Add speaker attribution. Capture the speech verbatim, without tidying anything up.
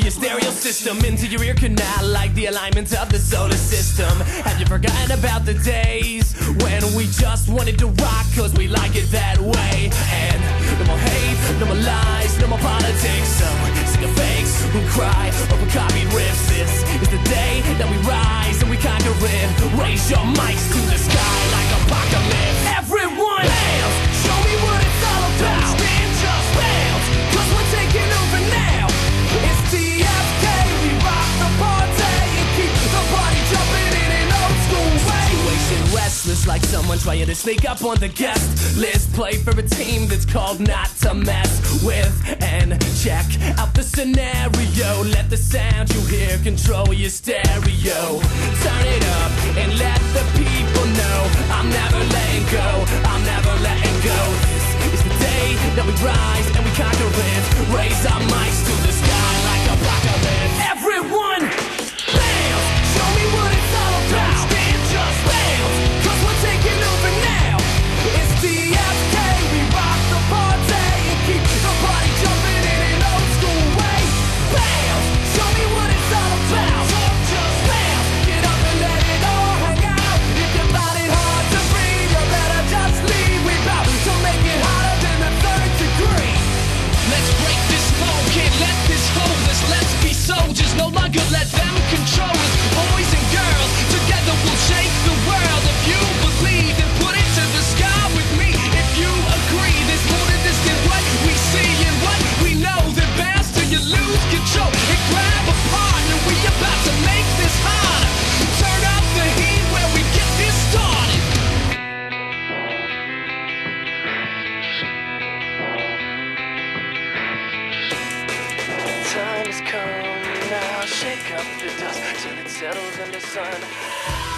Speaker 1: your stereo system into your ear canal, like the alignment of the solar system. Have you forgotten about the days when we just wanted to rock cause we like it that way? And no more hate, no more lies, no more politics. So sick of fakes who cry over copied riffs. This is the day that we rise and we conquer it. Raise your mics to the sky like apocalypse. Everyone bounce, show me what it's all about. Stand, just bounce, cause we're taking over now. It's T F K, we rock the party and keep the party jumping in an old school way. Situation restless like someone trying to sneak up on the guest list. Play for a team that's called not to mess with. And check out the scenario. Let the sound you hear control your stereo. Turn it up and let the people know I'm never letting go, I'm never letting go. This is the day that we rise and we conquer it. Raise our mics to the sky like apocalypse. Everyone bounce, show me what it's all about. Stand, just bounce, cause we're taking over now. It's T F K, we rock the party and keep the party jumping in an old school way. Bounce, show me what it's all about. Just bounce, get up and let it all hang out. If you find it hard to breathe, you better just leave. We bout to make it hotter than the third degree.
Speaker 2: Let's break this mold, can't let this hold us. Let's be soldiers, no longer let them control us. Boys and girls, together we'll shake the world. If you believe, then put it to the sky with me. If you agree, there's more to this than what we see and what we know. Then bounce till you lose control and grab a partner. We about to make this harder. Turn up the heat where we get this started.
Speaker 1: Time has come now, shake up the dust till it settles in the sun.